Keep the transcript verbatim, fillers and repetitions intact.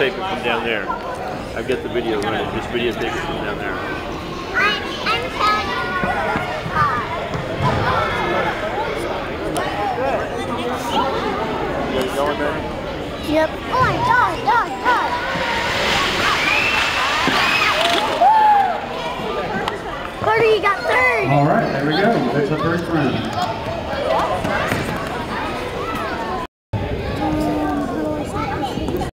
videotape it from down there. I've got the video running. Just videotape it from down there. I'm, I'm You guys going there? Yep. Oh my God, God, God. Carter, you got third. All right, there we go. There's the first round.